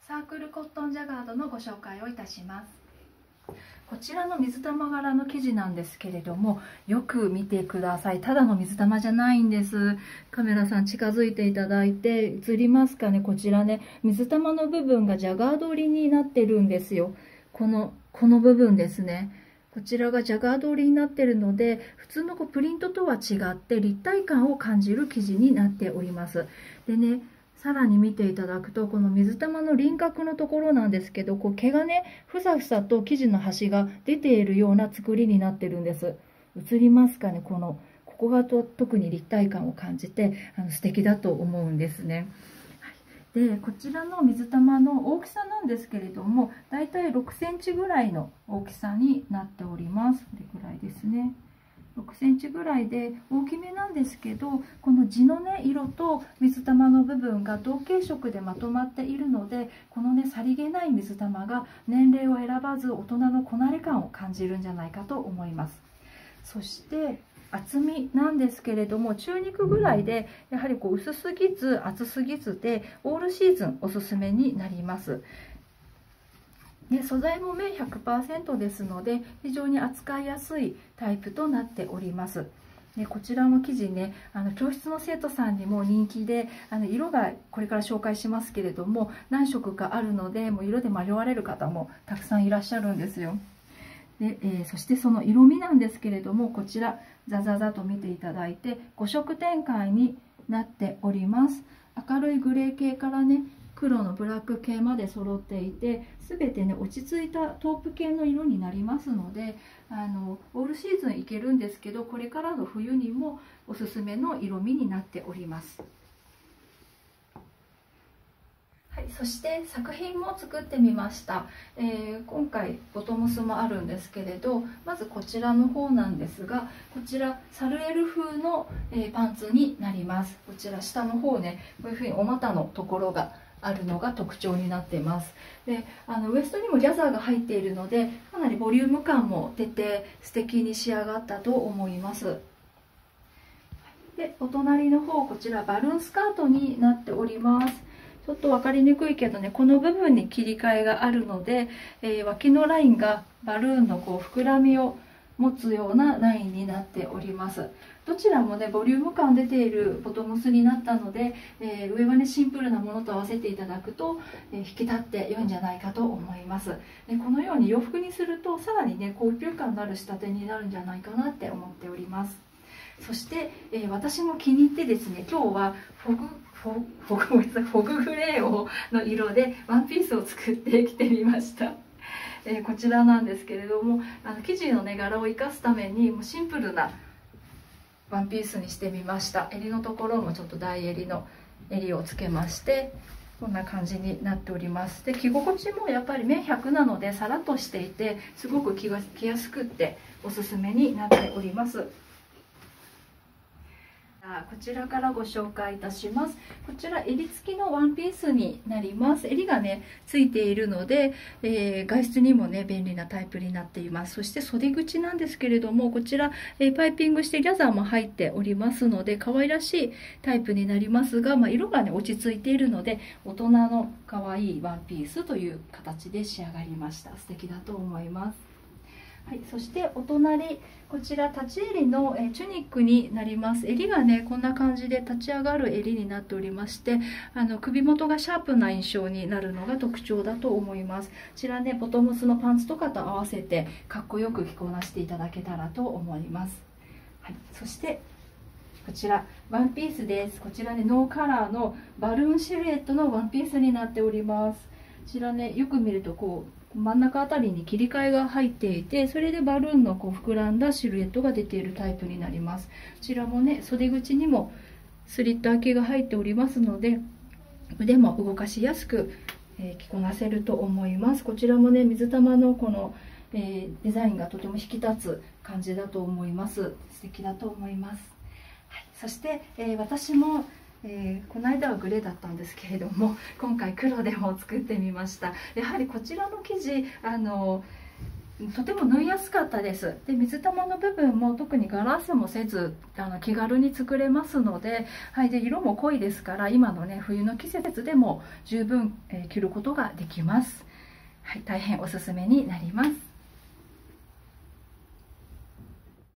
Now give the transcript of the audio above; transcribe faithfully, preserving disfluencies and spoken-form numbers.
サークルコットンジャガードのご紹介をいたします。こちらの水玉柄の生地なんですけれども、よく見てください。ただの水玉じゃないんです。カメラさん近づいていただいて映りますかね。こちらね、水玉の部分がジャガード織りになってるんですよ。このこの部分ですね。こちらがジャガード織りになってるので、普通のこうプリントとは違って立体感を感じる生地になっております。でね、さらに見ていただくと、この水玉の輪郭のところなんですけど、こう毛がねふさふさと生地の端が出ているような作りになってるんです。映りますかね。このここがと特に立体感を感じてあの素敵だと思うんですね。でこちらの水玉の大きさなんですけれども、だいたいろくセンチぐらいの大きさになっております。これぐらいですね。ろくセンチぐらいで大きめなんですけど、この地のね色と水玉の部分が同系色でまとまっているので、このねさりげない水玉が年齢を選ばず大人のこなれ感を感じるんじゃないかと思います。そして厚みなんですけれども、中肉ぐらいで、やはりこう薄すぎず厚すぎずでオールシーズンおすすめになります。で素材も綿 ひゃくパーセント ですので、非常に扱いやすいタイプとなっております。でこちらの生地ね、あの教室の生徒さんにも人気で、あの色がこれから紹介しますけれども何色かあるので、もう色で迷われる方もたくさんいらっしゃるんですよ。で、えー、そしてその色味なんですけれども、こちらザザザと見ていただいてご色展開になっております。明るいグレー系からね黒のブラック系まで揃っていて、全てね落ち着いたトープ系の色になりますので、あのオールシーズンいけるんですけど、これからの冬にもおすすめの色味になっております。はい、そして作品も作ってみました。えー、今回ボトムスもあるんですけれど、まずこちらの方なんですが、こちらサルエル風の、えー、パンツになります。こちら下の方ね、こういうふうにお股のところがあるのが特徴になっています。であのウエストにもギャザーが入っているので、かなりボリューム感も出て素敵に仕上がったと思います。でお隣の方、こちらバルーンスカートになっております。ちょっと分かりにくいけどね、この部分に切り替えがあるので、えー、脇のラインがバルーンのこう膨らみを持つようなラインになっております。どちらもねボリューム感出ているボトムスになったので、えー、上はねシンプルなものと合わせていただくと、えー、引き立って良いんじゃないかと思います。でこのように洋服にするとさらにね高級感のある仕立てになるんじゃないかなって思っております。そして、えー、私も気に入ってですね、今日はフォグフォフォグフォググレーをの色でワンピースを作ってきてみました。えー、こちらなんですけれども、あの生地のね柄を生かすためにもうシンプルなワンピースにしてみました。襟のところもちょっと大襟の襟をつけまして、こんな感じになっております。で着心地もやっぱり綿ひゃくなのでさらっとしていて、すごく着が着やすくっておすすめになっております。こちらからご紹介いたします。こちら襟付きのワンピースになります。襟がねついているので、えー、外出にもね便利なタイプになっています。そして袖口なんですけれども、こちら、えー、パイピングしてギャザーも入っておりますので可愛らしいタイプになりますが、まあ、色がね落ち着いているので大人の可愛いワンピースという形で仕上がりました。素敵だと思います。はい、そしてお隣、こちら立ち襟のえチュニックになります。襟がねこんな感じで立ち上がる襟になっておりまして、あの首元がシャープな印象になるのが特徴だと思います。こちらねボトムスのパンツとかと合わせてかっこよく着こなしていただけたらと思います。はい、そしてこちらワンピースです。こちらねノーカラーのバルーンシルエットのワンピースになっております。こちらねよく見るとこう真ん中あたりに切り替えが入っていて、それでバルーンのこう膨らんだシルエットが出ているタイプになります。こちらもね袖口にもスリット開けが入っておりますので、腕も動かしやすく、えー、着こなせると思います。こちらもね水玉のこの、えー、デザインがとても引き立つ感じだと思います。素敵だと思います。はい、そして、えー、私もえー、この間はグレーだったんですけれども、今回黒でも作ってみました。やはりこちらの生地、あのとても縫いやすかったです。で水玉の部分も特にガラスもせずあの気軽に作れますので、はい、で色も濃いですから今のね冬の季節でも十分、えー、着ることができます。はい、大変おすすめになります。